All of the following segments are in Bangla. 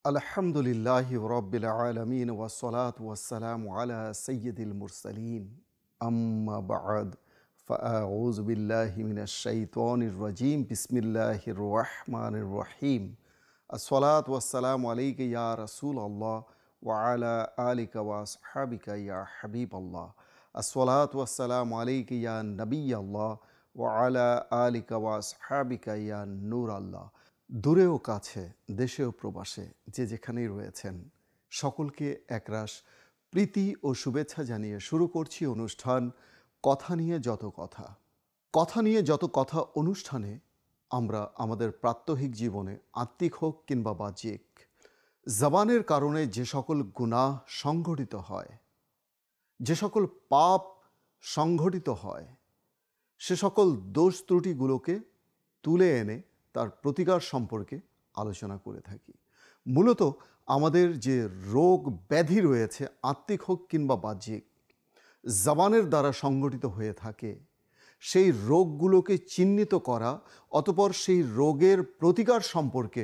আলহামদুলিল্লাহি রাব্বিল আলামিন ওয়াসসালাতু ওয়াসসালামু আলা সাইয়্যিদিল মুরসালিন আম্মা বা'দ ফাআউযু বিল্লাহি মিনাশ শাইতানির রাজীম বিসমিল্লাহির রাহমানির রহিম আসসালাতু ওয়াসসালামু আলাইকা ইয়া রাসূলাল্লাহ ওয়া আলা আলিকা ওয়া আসহাবিকা ইয়া হাবিবাল্লাহ আসসালাতু ওয়াসসালামু আলাইকা ইয়া নবিয়াল্লাহ ওয়া আলা আলিকা ওয়া আসহাবিকা ইয়া নূরাল্লাহ। দূরে ও কাছে, দেশে ও প্রবাসে যে যেখানেই রয়েছেন সকলকে একরাশ প্রীতি ও শুভেচ্ছা জানিয়ে শুরু করছি অনুষ্ঠান কথা নিয়ে যত কথা। কথা নিয়ে যত কথা অনুষ্ঠানে আমরা আমাদের প্রাত্যহিক জীবনে আত্মিক হোক কিংবা বাহ্যিক জবানের কারণে যে সকল গুনাহ সংঘটিত হয়, যে সকল পাপ সংঘটিত হয়, সে সকল দোষ ত্রুটিগুলোকে তুলে এনে তার প্রতিকার সম্পর্কে আলোচনা করে থাকি। মূলত আমাদের যে রোগ ব্যাধি রয়েছে আত্মিক হোক কিংবা বাহ্যিক জবানের দ্বারা সংগঠিত হয়ে থাকে, সেই রোগগুলোকে চিহ্নিত করা, অতঃপর সেই রোগের প্রতিকার সম্পর্কে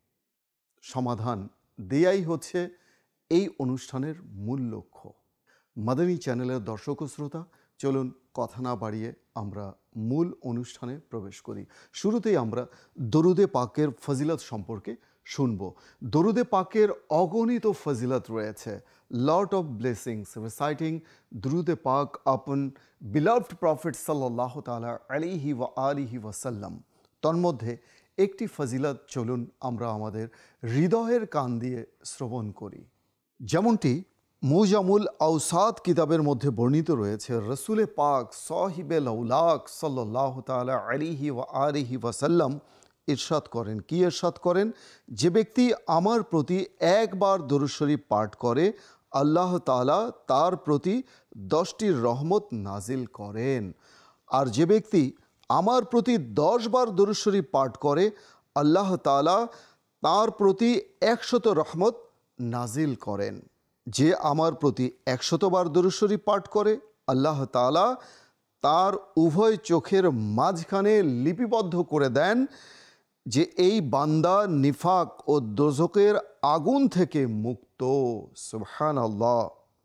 সমাধান দেয়াই হচ্ছে এই অনুষ্ঠানের মূল লক্ষ্য। মাদানী চ্যানেলের দর্শক ও শ্রোতা, চলুন কথা না বাড়িয়ে আমরা মূল অনুষ্ঠানে প্রবেশ করি। শুরুতেই আমরা দরুদে পাকের ফজিলত সম্পর্কে শুনব। দরুদে পাকের অগণিত ফজিলত রয়েছে। লট অফ ব্লেসিংস রিসাইটিং দরুদে পাক আপন বিলাভড প্রফেট সাল্লাল্লাহু তাআলা আলাইহি ওয়া আলিহি ওয়াসাল্লাম। তন্মধ্যে একটি ফজিলত চলুন আমরা আমাদের হৃদয়ের কান দিয়ে শ্রবণ করি। যেমনটি মুজামুল আওসাত কিতাবের মধ্যে বর্ণিত রয়েছে, রসুলে পাক সাহিবে লাউলাক সাল্লাল্লাহু তাআলা আলাইহি ওয়া আলিহি ওয়াসাল্লাম ইরশাদ করেন, কি ইরশাদ করেন? যে ব্যক্তি আমার প্রতি একবার দরুদ শরীফ পাঠ করে, আল্লাহ তাআলা তার প্রতি 10টি রহমত নাজিল করেন। আর যে ব্যক্তি আমার প্রতি 10 বার দরুদ শরীফ পাঠ করে, আল্লাহ তাআলা তার প্রতি 100 রহমত নাজিল করেন। যে আমার প্রতি 100 বার দরুদ শরীফ পাঠ করে, আল্লাহ তাআলা তার উভয় চোখের মাঝখানে লিপিবদ্ধ করে দেন যে এই বান্দা নিফাক ও দোজখের আগুন থেকে মুক্ত। সুবহানাল্লাহ।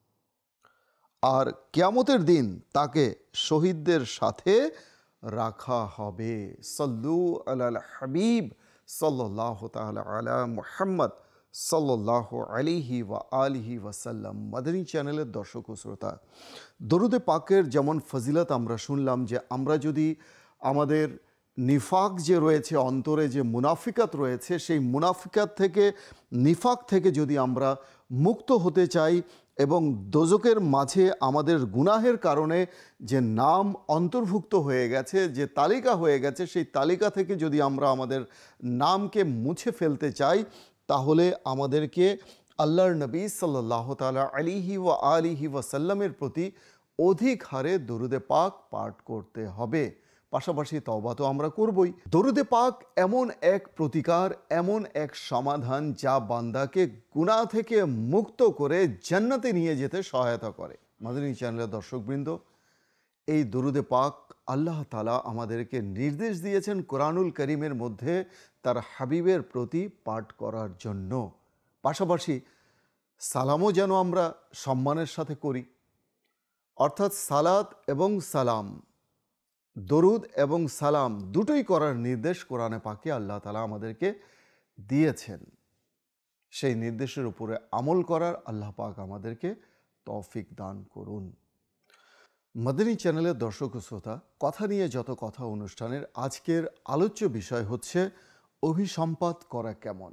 আর কিয়ামতের দিন তাকে শহীদদের সাথে রাখা হবে। সাল্লু আলাল হাবিব সাল্লাল্লাহু তাআলা আলা মুহাম্মদ সাল্লাল্লাহু আলাইহি ওয়া আলিহি ওয়াসাল্লাম। মাদানী চ্যানেলের দর্শক ও শ্রোতা, দরুদে পাকের যেমন ফজিলত আমরা শুনলাম যে আমরা যদি আমাদের নিফাক যে রয়েছে, অন্তরে যে মুনাফিকাত রয়েছে, সেই মুনাফিকাত থেকে, নিফাক থেকে যদি আমরা মুক্ত হতে চাই এবং দোজকের মাঝে আমাদের গুনাহের কারণে যে নাম অন্তর্ভুক্ত হয়ে গেছে, যে তালিকা হয়ে গেছে, সেই তালিকা থেকে যদি আমরা আমাদের নামকে মুছে ফেলতে চাই, তাহলে আমাদেরকে আল্লাহর নবী সাল্লাল্লাহু তাআলা আলাইহি ওয়া আলিহি ওয়াসাল্লামের প্রতি অধিক হারে দরুদে পাক পাঠ করতে হবে। পাশাপাশি তওবা তো আমরা করবই। দরুদে পাক এমন এক প্রতিকার, এমন এক সমাধান যা বান্দাকে গুনাহ থেকে মুক্ত করে জান্নাতে নিয়ে যেতে সহায়তা করে। মাদানী চ্যানেলের দর্শকবৃন্দ, এই দরুদে পাক আল্লাহ তাআলা আমাদেরকে নির্দেশ দিয়েছেন কোরআনুল কারীমের মধ্যে তার হাবিবের প্রতি পাঠ করার জন্য। পাশাপাশি সালামও যেন আমরা সম্মানের সাথে করি, অর্থাৎ সালাত এবং সালাম, দরুদ এবং সালাম দুটোই করার নির্দেশ কোরআনে পাকে আল্লাহ তাআলা আমাদেরকে দিয়েছেন। সেই নির্দেশের উপরে আমল করার আল্লাহ পাক আমাদেরকে তৌফিক দান করুন। মাদানী চ্যানেলের দর্শক ও শ্রোতা, কথা নিয়ে যত কথা অনুষ্ঠানের আজকের আলোচ্য বিষয় হচ্ছে অভিসম্পাত করা কেমন।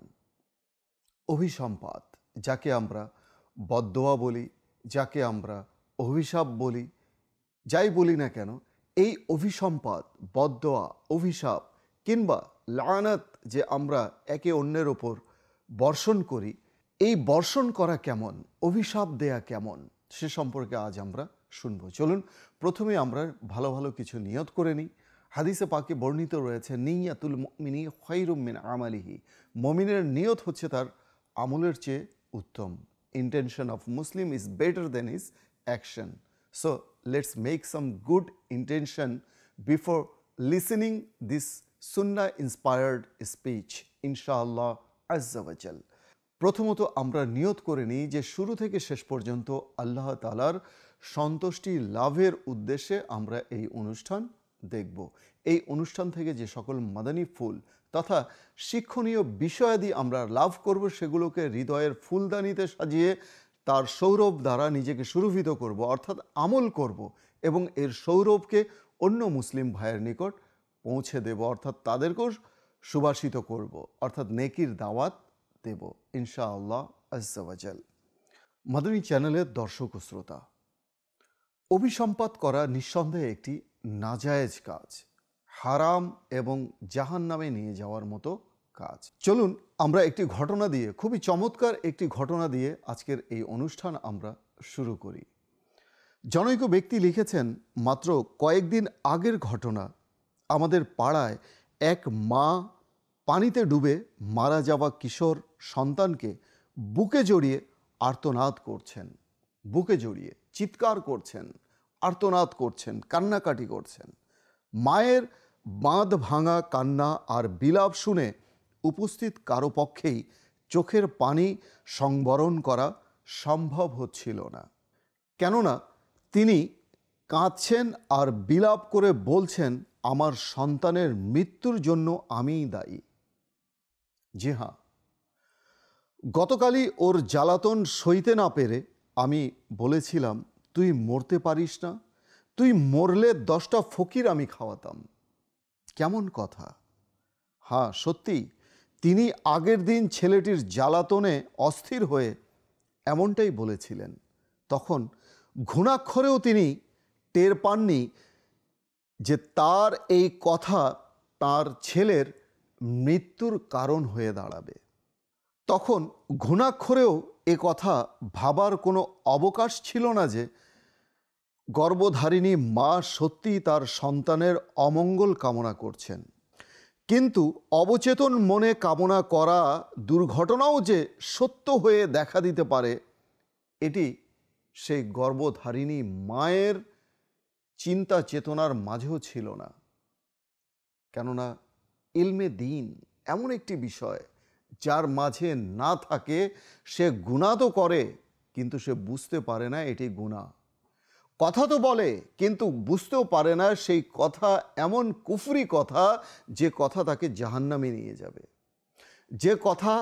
অভিসম্পাত, যাকে আমরা বদদোয়া বলি, যাকে আমরা অভিশাপ বলি, যাই বলি না কেন, এই অভিসম্পাত, বদদোয়া, অভিশাপ কিংবা লানাত যে আমরা একে অন্যের ওপর বর্ষণ করি, এই বর্ষণ করা কেমন, অভিশাপ দেয়া কেমন, সে সম্পর্কে আজ আমরা শুনবো। চলুন প্রথমে আমরা ভালো ভালো কিছু নিয়ত করে নিই। হাদিসে পাকে বর্ণিত রয়েছে, নিয়াতুল মুমিনি খায়রুম মিন আমালিহি। মুমিনের নিয়ত হচ্ছে তার আমলের চেয়ে উত্তম। Intention of Muslim is better than his action. So let's make some good intention before listening this sunnah inspired speech, ইনশাআল্লাহ আজ্জা ওয়া জাল। প্রথমত আমরা নিয়ত করে নিই যে শুরু থেকে শেষ পর্যন্ত আল্লাহ তাআলার সন্তুষ্টি লাভের উদ্দেশ্যে আমরা এই অনুষ্ঠান দেখব। এই অনুষ্ঠান থেকে যে সকল মাদানী ফুল তথা শিক্ষণীয় বিষয়াদি আমরা লাভ করব, সেগুলোকে হৃদয়ের ফুলদানিতে সাজিয়ে তার সৌরভ দ্বারা নিজেকে সুরভিত করব, অর্থাৎ আমল করব, এবং এর সৌরভকে অন্য মুসলিম ভাইয়ের নিকট পৌঁছে দেব, অর্থাৎ তাদেরকেও সুবাসিত করব, অর্থাৎ নেকির দাওয়াত দেব ইনশাআল্লাহ আজ্জা ওয়াজাল। মাদানী চ্যানেলের দর্শক ও শ্রোতা, অভিসম্পাত করা নিঃসন্দেহে একটি নাজায়েজ কাজ, হারাম এবং জাহান্নামে নিয়ে যাওয়ার মতো কাজ। চলুন আমরা একটি ঘটনা দিয়ে, খুবই চমৎকার একটি ঘটনা দিয়ে আজকের এই অনুষ্ঠান আমরা শুরু করি। জনৈক ব্যক্তি লিখেছেন, মাত্র কয়েকদিন আগের ঘটনা। আমাদের পাড়ায় এক মা পানিতে ডুবে মারা যাওয়া কিশোর সন্তানকে বুকে জড়িয়ে আর্তনাদ করছেন, বুকে জড়িয়ে চিৎকার করছেন, আর্তনাদ করছেন, কান্নাকাটি করছেন। মায়ের বাঁধ ভাঙা কান্না আর বিলাপ শুনে উপস্থিত কারো পক্ষেই চোখের পানি সংবরণ করা সম্ভব হচ্ছিল না। কেননা তিনি কাঁদছেন আর বিলাপ করে বলছেন, আমার সন্তানের মৃত্যুর জন্য আমিই দায়ী। জি হ্যাঁ, গতকালই ওর জ্বালাতন সইতে না পেরে আমি বলেছিলাম, তুই মরতে পারিস না? তুই মরলে 10টা ফকির আমি খাওয়াতাম। কেমন কথা! হ্যাঁ, সত্যি তিনি আগের দিন ছেলেটির জ্বালাতনে অস্থির হয়ে এমনটাই বলেছিলেন। তখন ঘুণাক্ষরেও তিনি টের পাননি যে তার এই কথা তার ছেলের মৃত্যুর কারণ হয়ে দাঁড়াবে। তখন ঘুণাক্ষরেও এ কথা ভাবার কোনো অবকাশ ছিল না যে গর্ভধারিণী মা সত্যিই তার সন্তানের অমঙ্গল কামনা করছেন। কিন্তু অবচেতন মনে কামনা করা দুর্ঘটনাও যে সত্য হয়ে দেখা দিতে পারে, এটি সেই গর্ভধারিণী মায়ের চিন্তা চেতনার মাঝেও ছিল না। কেননা ইলমে দ্বীন এমন একটি বিষয় যার মাঝে না থাকে সে গুনাহ তো করে, কিন্তু সে বুঝতে পারে না এটি গুনাহ। কথা তো বলে কিন্তু বুঝতেও পারে না সেই কথা এমন কুফরি কথা, যে কথা তাকে জাহান্নামে নিয়ে যাবে, যে কথা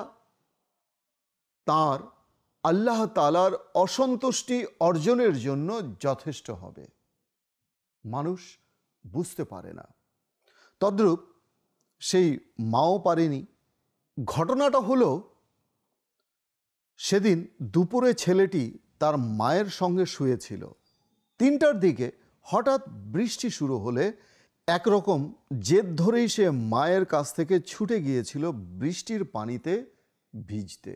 তার আল্লাহ তাআলার অসন্তুষ্টি অর্জনের জন্য যথেষ্ট হবে। মানুষ বুঝতে পারে না। তদ্রূপ সেই মাও পারেনি। ঘটনাটা হলো, সেদিন দুপুরে ছেলেটি তার মায়ের সঙ্গে শুয়েছিল। 3টার দিকে হঠাৎ বৃষ্টি শুরু হলে একরকম জেদ ধরেই সে মায়ের কাছ থেকে ছুটে গিয়েছিল বৃষ্টির পানিতে ভিজতে।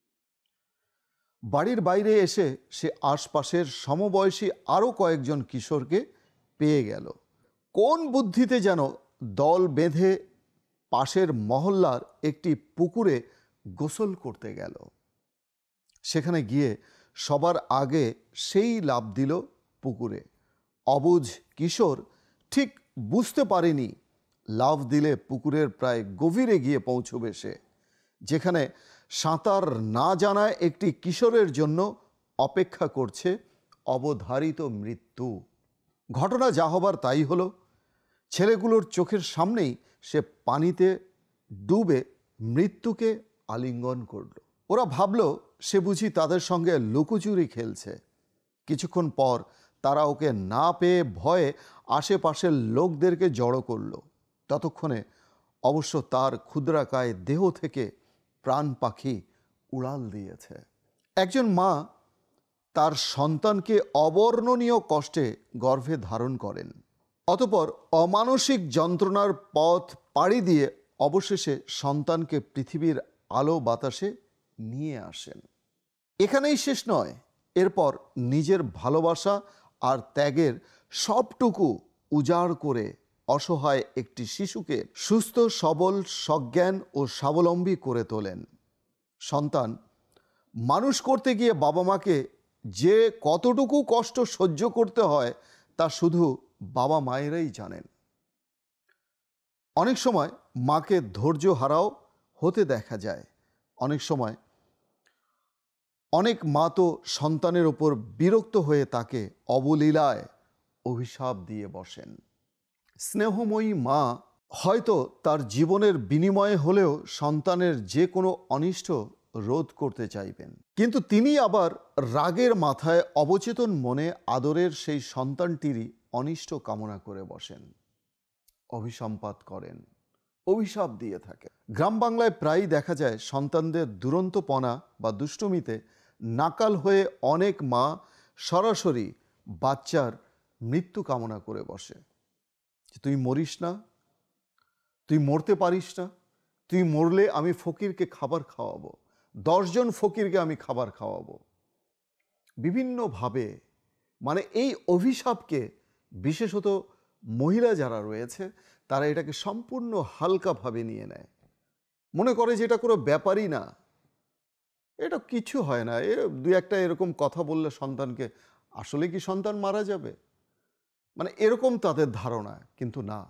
বাড়ির বাইরে এসে সে আশপাশের সমবয়সী আরও কয়েকজন কিশোরকে পেয়ে গেল। কোন বুদ্ধিতে যেন দল বেঁধে পাশের মহল্লার একটি পুকুরে গোসল করতে গেল। সেখানে গিয়ে সবার আগে সেই লাফ দিল পুকুরে। অবুঝ কিশোর ঠিক বুঝতে পারেনি লাফ দিলে পুকুরের প্রায় গভীরে গিয়ে পৌঁছবে সে, যেখানে সাঁতার না জানায় একটি কিশোরের জন্য অপেক্ষা করছে অবধারিত মৃত্যু। ঘটনা যা হবার তাই হলো। ছেলেগুলোর চোখের সামনেই সে পানিতে ডুবে মৃত্যুকে আলিঙ্গন করল। ওরা ভাবল সে বুঝি তাদের সঙ্গে লুকোচুরি খেলছে। কিছুক্ষণ পর তারা ওকে না পেয়ে ভয়ে আশেপাশের লোকদেরকে জড়ো করল। ততক্ষণে অবশ্য তার ক্ষুদ্রাকায় দেহ থেকে প্রাণ পাখি উড়াল দিয়েছে। একজন মা তার সন্তানকে অবর্ণনীয় কষ্টে গর্ভে ধারণ করেন, অতঃপর অমানসিক যন্ত্রণার পথ পাড়ি দিয়ে অবশেষে সন্তানকে পৃথিবীর আলো বাতাসে নিয়ে আসেন। এখানেই শেষ নয়, এরপর নিজের ভালোবাসা আর ত্যাগের সবটুকু উজাড় করে অসহায় একটি শিশুকে সুস্থ সবল সজ্ঞান ও স্বাবলম্বী করে তোলেন। সন্তান মানুষ করতে গিয়ে বাবা মাকে যে কতটুকু কষ্ট সহ্য করতে হয় তা শুধু বাবা মায়েরাই জানেন। অনেক সময় মাকে ধৈর্য হারাও হতে দেখা যায়। অনেক সময় অনেক মা তো সন্তানের ওপর বিরক্ত হয়ে তাকে অবলীলায় অভিশাপ দিয়ে বসেন। স্নেহময়ী মা হয়তো তার জীবনের বিনিময়ে হলেও সন্তানের যে কোনো অনিষ্ট রোধ করতে চাইবেন, কিন্তু তিনি আবার রাগের মাথায় অবচেতন মনে আদরের সেই সন্তানটিরই অনিষ্ট কামনা করে বসেন, অভিসম্পাত করেন, অভিশাপ দিয়ে থাকে। গ্রাম বাংলায় প্রায়ই দেখা যায় সন্তানদের দুরন্তপনা বা দুষ্টুমিতে নাকাল হয়ে অনেক মা সরাসরি বাচ্চার মৃত্যু কামনা করে বসে, যে তুই মরিস না, তুই মরতে পারিস না, তুই মরলে আমি ফকিরকে খাবার খাওয়াবো, 10 জন ফকিরকে আমি খাবার খাওয়াবো। বিভিন্নভাবে মানে এই অভিশাপকে, বিশেষত মহিলা যারা রয়েছে তারা এটাকে সম্পূর্ণ হালকাভাবে নিয়ে নেয়, মনে করে যে এটা কোনো ব্যাপারই না, এটা কিছু হয় না, দুই একটা এরকম কথা বললে সন্তানকে, আসলে কি সন্তান মারা যাবে, মানে এরকম তাদের ধারণা। কিন্তু না,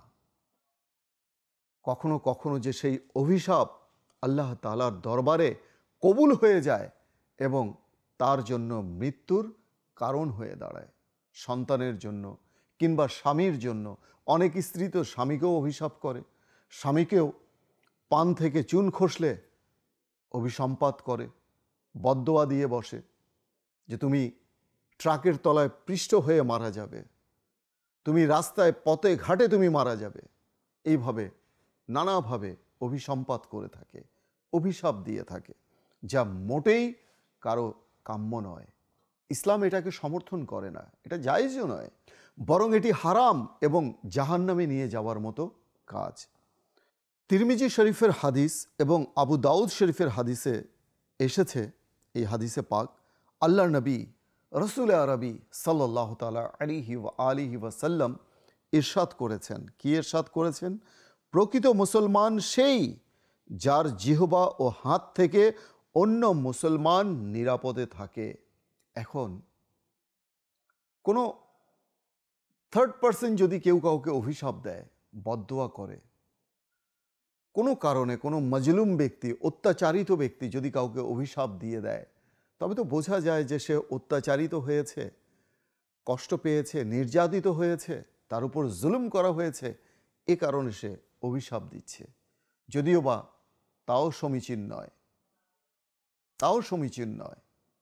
কখনো কখনো যে সেই অভিশাপ আল্লাহ তাআলার দরবারে কবুল হয়ে যায় এবং তার জন্য মৃত্যুর কারণ হয়ে দাঁড়ায়, সন্তানের জন্য কিংবা স্বামীর জন্য। অনেক স্ত্রী তো স্বামীকেও অভিশাপ করে, স্বামীকেও পান থেকে চুন খসলে অভিসম্পাত করে, বদদোয়া দিয়ে বসে যে তুমি ট্রাকের তলায় পৃষ্ঠ হয়ে মারা যাবে, তুমি রাস্তায় পথে ঘাটে তুমি মারা যাবে। এইভাবে নানাভাবে অভিসম্পাত করে থাকে, অভিশাপ দিয়ে থাকে, যা মোটেই কারো কাম্য নয়। ইসলাম এটাকে সমর্থন করে না, এটা জায়েজও নয়, বরং এটি হারাম এবং জাহান্নামে নিয়ে যাওয়ার মতো কাজ। তিরমিজি শরীফের হাদিস এবং আবু দাউদ শরীফের হাদিসে এসেছে, এই হাদিসে পাক আল্লাহর নবী রসুল আরবি সাল্লাল্লাহু তাআলা আলাইহি ওয়াসাল্লাম ইরশাদ করেছেন। কি ইরশাদ করেছেন? প্রকৃত মুসলমান সেই যার জিহবা ও হাত থেকে অন্য মুসলমান নিরাপদে থাকে। এখন কোনো থার্ড পার্সন যদি কেউ কাউকে অভিশাপ দেয়, বদদোয়া করে, কোনো কারণে কোনো মজলুম ব্যক্তি, অত্যাচারিত ব্যক্তি যদি কাউকে অভিশাপ দিয়ে দেয়, তবে তো বোঝা যায় যে সে অত্যাচারিত হয়েছে, কষ্ট পেয়েছে, নির্যাতিত হয়েছে, তার উপর জুলুম করা হয়েছে, এ কারণে সে অভিশাপ দিচ্ছে। যদিও বা তাও সমীচীন নয়, তাও সমীচীন নয়,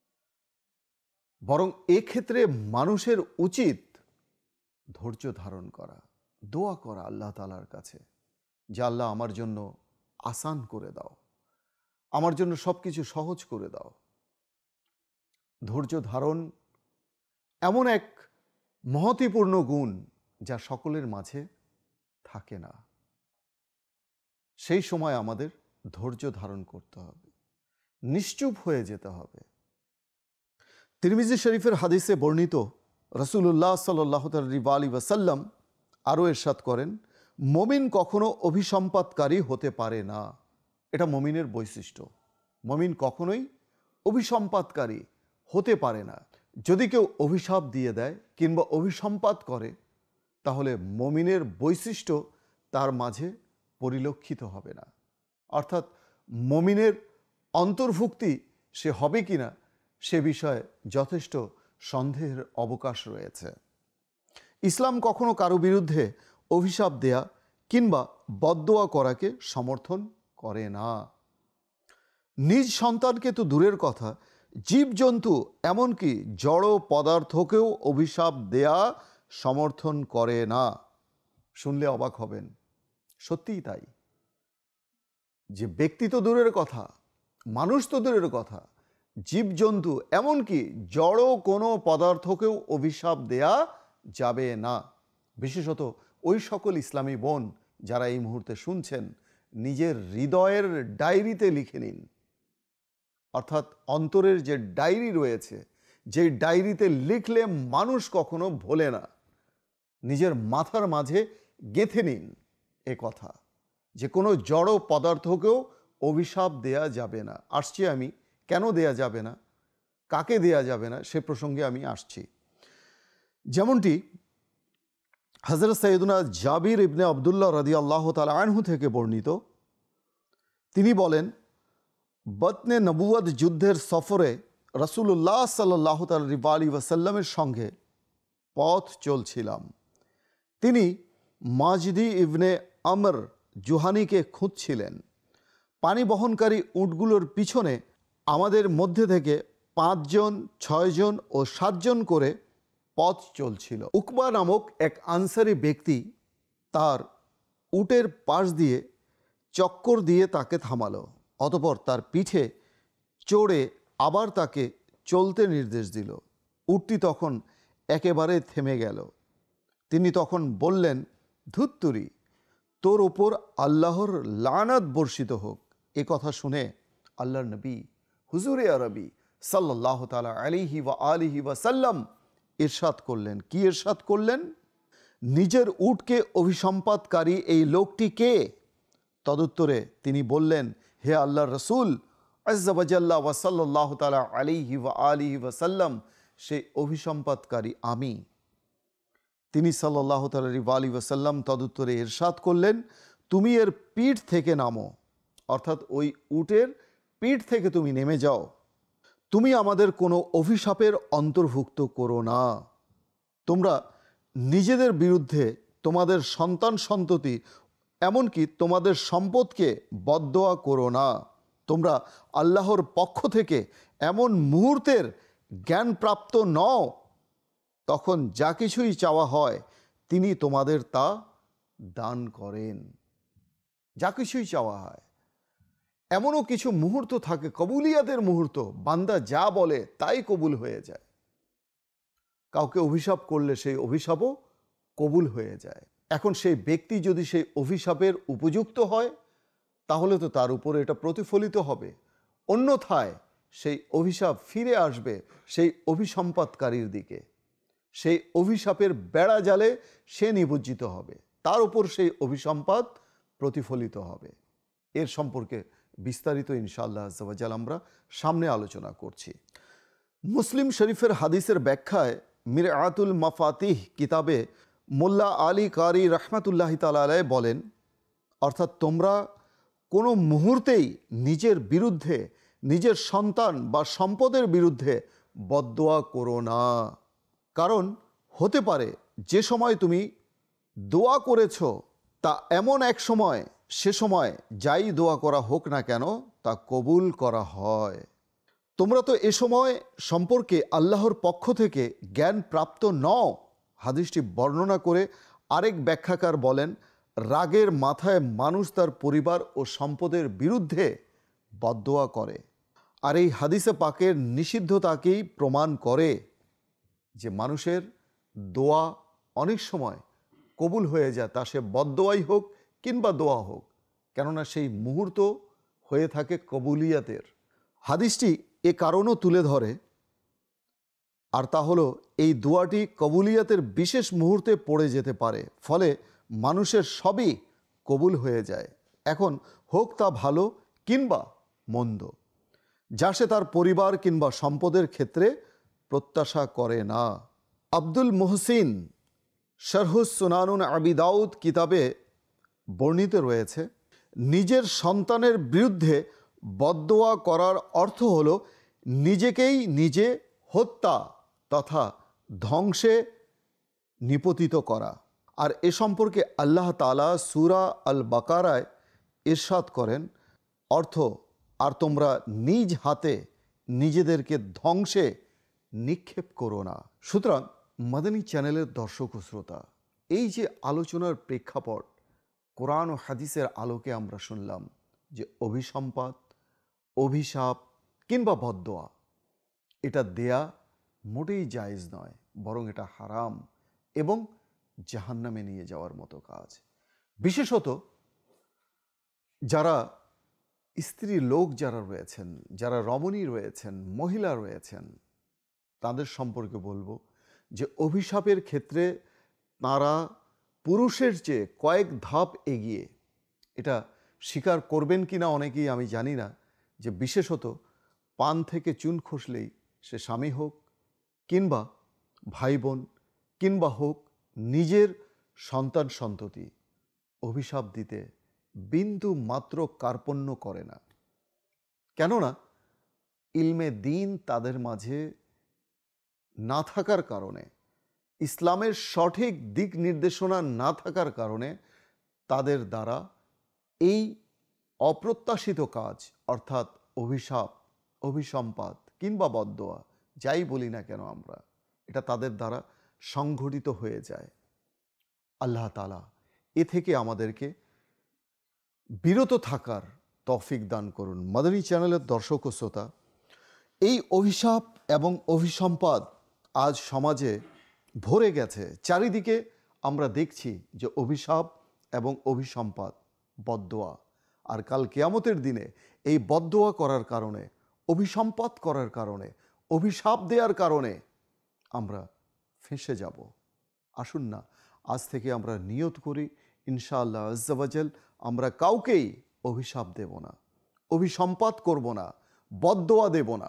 বরং এক্ষেত্রে মানুষের উচিত ধৈর্য ধারণ করা, দোয়া করা আল্লাহ তাআলার কাছে, যে আল্লাহ আমার জন্য আসান করে দাও, আমার জন্য সব কিছু সহজ করে দাও। ধৈর্য ধারণ এমন এক মহত্বপূর্ণ গুণ যা সকলের মাঝে থাকে না। সেই সময় আমাদের ধৈর্য ধারণ করতে হবে, নিশ্চুপ হয়ে যেতে হবে। তিরমিজি শরীফের হাদিসে বর্ণিত রাসূলুল্লাহ সাল্লাল্লাহু আলাইহি ওয়াসাল্লাম আরও ইরশাদ করেন, মুমিন কখনো অভিসম্পাতকারী হতে পারে না। এটা মুমিনের বৈশিষ্ট্য, মুমিন কখনোই অভিসম্পাতকারী হতে পারে না। যদি কেউ অভিশাপ দিয়ে দেয় কিংবা অভিসম্পাত করে, তাহলে মুমিনের বৈশিষ্ট্য তার মাঝে পরিলক্ষিত হবে না। অর্থাৎ মুমিনের অন্তর্ভুক্তি সে হবে কিনা সে বিষয়ে যথেষ্ট সন্দেহের অবকাশ রয়েছে। ইসলাম কখনো কারো বিরুদ্ধে অভিশাপ দেয়া কিংবা বদদোয়া করাকে সমর্থন করে না। নিজ সন্তানকে তো দূরের কথা, জীবজন্তু এমনকি জড় পদার্থকেও অভিশাপ দেয়া সমর্থন করে না। শুনলে অবাক হবেন, সত্যিই তাই, যে ব্যক্তি তো দূরের কথা, মানুষ তো দূরের কথা, জীবজন্তু এমনকি জড় কোনো পদার্থকেও অভিশাপ দেয়া যাবে না। বিশেষত ওই সকল ইসলামী বোন যারা এই মুহূর্তে শুনছেন, নিজের হৃদয়ের ডায়েরিতে লিখে নিন, অর্থাৎ অন্তরের যে ডায়েরি রয়েছে, যে ডায়েরিতে লিখলে মানুষ কখনো ভোলে না, নিজের মাথার মাঝে গেঁথে নিন এ কথা, যে কোনো জড় পদার্থকেও অভিশাপ দেয়া যাবে না। আসছি আমি, কেন দেয়া যাবে না, কাকে দেয়া যাবে না, সে প্রসঙ্গে আমি আসছি। যেমনটি হযরত সৈয়দনা জাবির ইবনে আব্দুল্লাহ রাদিয়াল্লাহু তাআলা আনহু থেকে বর্ণিত, তিনি বলেন, বতনে নবুয়ত যুদ্ধের সফরে রাসূলুল্লাহ সাল্লাল্লাহু আলাইহি ওয়াসাল্লামের সঙ্গে পথ চলছিলাম। তিনি মাজদি ইবনে আমর জুহানিকে খুঁজছিলেন। পানি বহনকারী উটগুলোর পিছনে আমাদের মধ্যে থেকে 5 জন, 6 জন ও 7 জন করে পথ চলছিল। উকবা নামক এক আনসারি ব্যক্তি তার উটের পাশ দিয়ে চক্কর দিয়ে তাকে থামালো। অতঃপর তার পিঠে চড়ে আবার তাকে চলতে নির্দেশ দিল। উটটি তখন একেবারে থেমে গেল। তিনি তখন বললেন, ধুত্তুরি, তোর ওপর আল্লাহর লানাত বর্ষিত হোক। এ কথা শুনে আল্লাহর নবী হুজুরে আরবি সাল্লাল্লাহু তাআলা আলাইহি ওয়া আলিহি ওয়াসাল্লাম ইরশাদ করলেন। কি ইরশাদ করলেন? নিজের উটকে অভিসম্পাদকারী এই লোকটি কে? তদুত্তরে তিনি বললেন, হে আল্লাহর রসুল আজ্জা ওয়া জাল্লা ওয়া সাল্লাল্লাহু তাআলা আলাইহি ওয়া আলিহি ওয়াসাল্লাম, সেই অভিসম্পাদকারী আমি। তিনি সাল্লাল্লাহু তাআলা আলাইহি ওয়াসাল্লাম তদুত্তরে ইরশাদ করলেন, তুমি এর পিঠ থেকে নামো, অর্থাৎ ওই উটের পিঠ থেকে তুমি নেমে যাও। তুমি আমাদের কোনো অভিশাপের অন্তর্ভুক্ত করো না। তোমরা নিজেদের বিরুদ্ধে, তোমাদের সন্তান সন্ততি, এমনকি তোমাদের সম্পদকে বদদোয়া করো না। তোমরা আল্লাহর পক্ষ থেকে এমন মুহূর্তের জ্ঞানপ্রাপ্ত নও তখন যা কিছুই চাওয়া হয় তিনি তোমাদের তা দান করেন। যা কিছুই চাওয়া হয়, এমনও কিছু মুহূর্ত থাকে, কবুলিয়াতের মুহূর্ত, বান্দা যা বলে তাই কবুল হয়ে যায়। কাউকে অভিশাপ করলে সেই অভিশাপও কবুল হয়ে যায়। এখন সেই ব্যক্তি যদি সেই অভিশাপের উপযুক্ত হয় তাহলে তো তার উপরে এটা প্রতিফলিত হবে, অন্যথায় সেই অভিশাপ ফিরে আসবে সেই অভিসম্পাদকারীর দিকে। সেই অভিশাপের বেড়া জালে সে নিমজ্জিত হবে, তার উপর সেই অভিসম্পাদ প্রতিফলিত হবে। এর সম্পর্কে বিস্তারিত ইনশাআল্লাহ আজ্জা ওয়া জাল আমরা সামনে আলোচনা করছি। মুসলিম শরীফের হাদিসের ব্যাখ্যায় মিরআতুল মাফাতিহ কিতাবে মোল্লা আলী কারি রহমাতুল্লাহি তাআলা আলাইহি বলেন, অর্থাৎ তোমরা কোনো মুহূর্তেই নিজের বিরুদ্ধে, নিজের সন্তান বা সম্পদের বিরুদ্ধে বদদোয়া করো না। কারণ হতে পারে যে সময় তুমি দোয়া করেছ তা এমন এক সময়, সে সময় যাই দোয়া করা হোক না কেন তা কবুল করা হয়। তোমরা তো এ সময় সম্পর্কে আল্লাহর পক্ষ থেকে জ্ঞান প্রাপ্ত নও। হাদিসটি বর্ণনা করে আরেক ব্যাখ্যাকার বলেন, রাগের মাথায় মানুষ তার পরিবার ও সম্পদের বিরুদ্ধে বদদোয়া করে। আর এই হাদিসে পাকের নিষিদ্ধতাকেই প্রমাণ করে যে মানুষের দোয়া অনেক সময় কবুল হয়ে যায়, তা সে বদদোয়াই হোক কিংবা দোয়া হোক, কেননা সেই মুহূর্ত হয়ে থাকে কবুলিয়াতের। হাদিসটি এ কারণও তুলে ধরে, আর তা হলো এই দোয়াটি কবুলিয়াতের বিশেষ মুহূর্তে পড়ে যেতে পারে, ফলে মানুষের সবই কবুল হয়ে যায়, এখন হোক তা ভালো কিংবা মন্দ, যা সে তার পরিবার কিংবা সম্পদের ক্ষেত্রে প্রত্যাশা করে না। আব্দুল মুহসিন শরহুস সুনানুন আবি দাউদ কিতাবে বর্ণিত রয়েছে, নিজের সন্তানের বিরুদ্ধে বদদোয়া করার অর্থ হলো নিজেকেই নিজে হত্যা তথা ধ্বংসে নিপতিত করা। আর এ সম্পর্কে আল্লাহ তাআলা সূরা আল বাকারায় ইরশাদ করেন, অর্থ, আর তোমরা নিজ হাতে নিজেদেরকে ধ্বংসে নিক্ষেপ করো না। সুতরাং মাদানী চ্যানেলের দর্শক ও শ্রোতা, এই যে আলোচনার প্রেক্ষাপট কোরআন ও হাদিসের আলোকে আমরা শুনলাম যে অভিসম্পাদ, অভিশাপ কিংবা বদদোয়া এটা দেয়া মোটেই জায়েজ নয়, বরং এটা হারাম এবং জাহান্নামে নিয়ে যাওয়ার মতো কাজ। বিশেষত যারা স্ত্রী লোক যারা রয়েছেন, যারা রমণী রয়েছেন, মহিলা রয়েছেন, তাদের সম্পর্কে বলবো যে অভিশাপের ক্ষেত্রে তারা পুরুষের চেয়ে কয়েক ধাপ এগিয়ে। এটা স্বীকার করবেন কি না অনেকেই আমি জানি না, যে বিশেষত পান থেকে চুন খসলেই সে স্বামী হোক কিংবা ভাই বোন কিংবা হোক নিজের সন্তান সন্ততি, অভিশাপ দিতে বিন্দু মাত্র কার্পণ্য করে না। কেননা ইলমে দিন তাদের মাঝে না থাকার কারণে, ইসলামের সঠিক দিক নির্দেশনা না থাকার কারণে তাদের দ্বারা এই অপ্রত্যাশিত কাজ অর্থাৎ অভিশাপ, অভিসম্পাত কিংবা বদদোয়া যাই বলি না কেন আমরা, এটা তাদের দ্বারা সংঘটিত হয়ে যায়। আল্লাহ তাআলা এ থেকে আমাদেরকে বিরত থাকার তৌফিক দান করুন। মাদানী চ্যানেলের দর্শক ও শ্রোতা, এই অভিশাপ এবং অভিসম্পাত আজ সমাজে ভরে গেছে। চারিদিকে আমরা দেখছি যে অভিশাপ এবং অভিসম্পাত, বদদোয়া। আর কাল কিয়ামতের দিনে এই বদদোয়া করার কারণে, অভিসম্পাত করার কারণে, অভিশাপ দেওয়ার কারণে আমরা ফেঁসে যাব। আসুন না আজ থেকে আমরা নিয়ত করি, ইনশাআল্লাহ আজ্জা ওয়াজাল আমরা কাউকেই অভিশাপ দেব না, অভিসম্পাত করব না, বদদোয়া দেব না।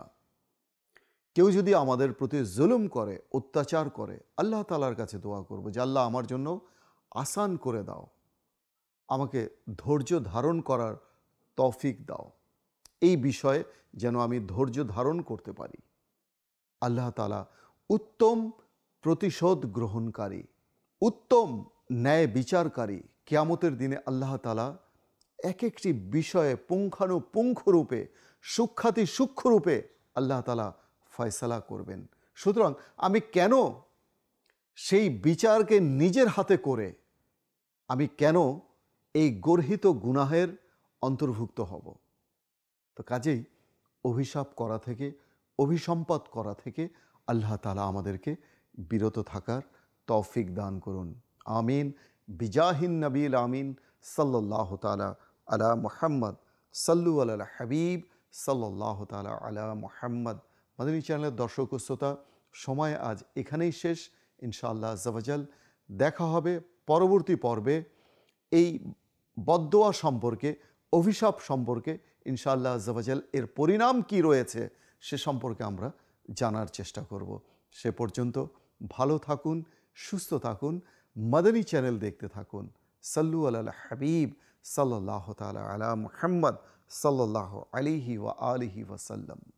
কেউ যদি আমাদের প্রতি জুলুম করে, অত্যাচার করে, আল্লাহ তাআলার কাছে দোয়া করব যে আল্লাহ আমার জন্য আসান করে দাও, আমাকে ধৈর্য ধারণ করার তৌফিক দাও, এই বিষয়ে যেন আমি ধৈর্য ধারণ করতে পারি। আল্লাহ তাআলা উত্তম প্রতিশোধ গ্রহণকারী, উত্তম ন্যায় বিচারকারী। কিয়ামতের দিনে আল্লাহ তাআলা এক একটি বিষয়ে পুঙ্খানুপুঙ্খরূপে, সূক্ষ্মাতি সূক্ষ্মরূপে আল্লাহ তাআলা ফয়সালা করবেন। সুতরাং আমি কেন সেই বিচারকে নিজের হাতে করে আমি কেন এই গর্হিত গুনাহের অন্তর্ভুক্ত হব? তো কাজেই অভিশাপ করা থেকে, অভিসম্পাত করা থেকে আল্লাহ তাআলা আমাদেরকে বিরত থাকার তৌফিক দান করুন। আমিন। বিজাহিন নবীল আমিন সাল্লাল্লাহু তাআলা আলা মুহাম্মদ, সাল্লু আলাল হাবিব সাল্লাল্লাহু তাআলা আলা মুহাম্মদ। মাদানী চ্যানেলের দর্শক ও শ্রোতা, সময় আজ এখানেই শেষ। ইনশাআল্লাহ আজ্জা ওয়াজাল দেখা হবে পরবর্তী পর্বে। এই বদদোয়া সম্পর্কে, অভিশাপ সম্পর্কে ইনশাআল্লাহ আজ্জা ওয়াজাল এর পরিণাম কি রয়েছে সে সম্পর্কে আমরা জানার চেষ্টা করব। সে পর্যন্ত ভালো থাকুন, সুস্থ থাকুন, মাদানী চ্যানেল দেখতে থাকুন। সাল্লু আলাল হাবিব সাল্লাল্লাহু তাআলা আলা মুহাম্মদ সাল্লাল্লাহু আলাইহি ওয়া আলিহি ওয়াসাল্লাম।